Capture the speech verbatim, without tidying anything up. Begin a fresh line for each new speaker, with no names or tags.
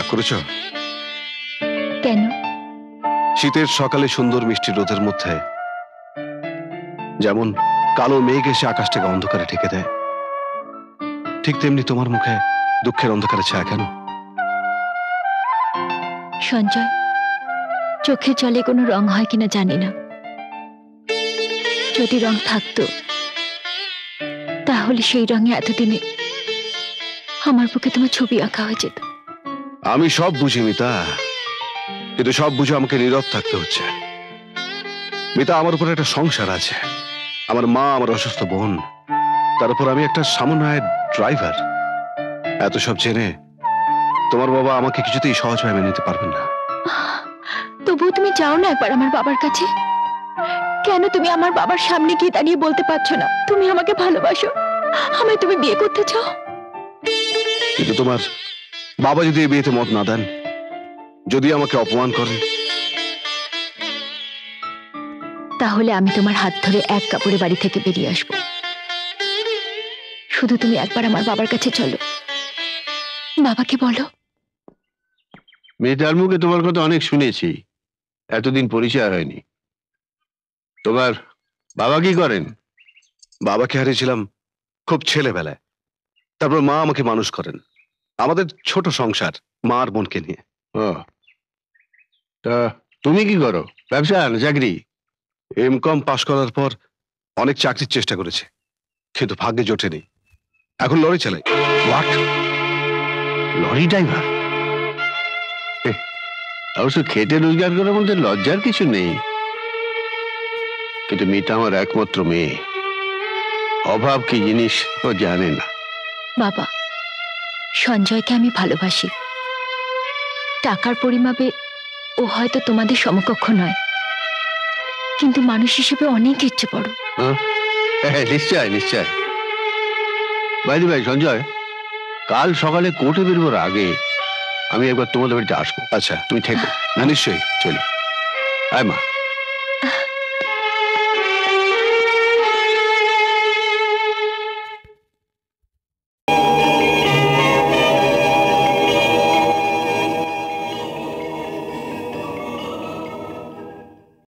করেছ?
কেন?
শীতের সকালে সুন্দর মিষ্টি রোদের মধ্যে যেমন কালো মেঘ এসে আকাশটাকে অন্ধকারে ঢেকে দেয়, ঠিক তেমনি তোমার মুখে দুঃখের অন্ধকারে ছায়া কেন?
সঞ্জয়, চোখে জলে কোনো রং হয় কিনা জানি না, যদি রং থাকতো তাহলে সেই রঙে এতদিনে আমার বুকে তোমার ছবি আঁকা হয়ে যেত।
আমি সব বুঝি মিতা, কিন্তু সব বুঝে আমাকে নীরব থাকতে হচ্ছে। মিতা, আমার উপর একটা সংসার আছে, আমার মা, আমার অসুস্থ বোন, তার উপর আমি একটা সামান্য ড্রাইভার। এত সব জেনে তোমার বাবা আমাকে কিছুতেই সহজভাবে মেনে নিতে পারবেন না।
তবুও তুমি যাও না একবার আমার বাবার কাছে। কেন তুমি আমার বাবার সামনে গিয়ে দাঁড়িয়ে বলতে পারছো না তুমি আমাকে ভালোবাসো, আমায় তুমি বিয়ে করতে চাও?
কিন্তু তোমার বাবা যদি এই বিয়েতে মত না দেন, যদি আমাকে অপমান করেন,
তাহলে আমি তোমার হাত ধরে এক কাপড়ে বাড়ি থেকে বেরিয়ে আসবো। শুধু তুমি একবার আমার বাবার কাছে চলো, বাবাকে বলো।
মেয়েটার মুখে তোমার কথা অনেক শুনেছি, এতদিন পরিচয় হয়নি। তোমার বাবা কি করেন?
বাবাকে হারিয়েছিলাম খুব ছেলেবেলায়, তারপর মা আমাকে মানুষ করেন। আমাদের ছোট সংসার মা আর বোনকে নিয়ে।
ও, তা তুমি কি করো? ব্যবসা না চাকরি?
এম কম পাশ করার পর অনেক চাকরির চেষ্টা করেছে, কিন্তু ভাগ্যে জোটেনি। এখন লরি চালাই।
হোয়াট? Lorry driver? অবশ্য খেটে রোজগার করার মধ্যে লজ্জার কিছু নেই, কিন্তু মেয়েটা আমার একমাত্র মেয়ে, অভাব কি জিনিস ও জানে না।
বাবা, সঞ্জয়কে আমি ভালোবাসি। টাকার পরিমাপে ও হয়তো তোমাদের সমকক্ষ নয়, কিন্তু মানুষ হিসেবে অনেক ইচ্ছে বড়।
হ্যাঁ, নিশ্চয় নিশ্চয়। বাইদি ভাই সঞ্জয়, কাল সকালে কোর্টে বেরোবার আগে আমি একবার তোমাদের বাড়িতে আসবো।
আচ্ছা,
তুমি থেকো।
নিশ্চয়ই।
চলো। আয় মা।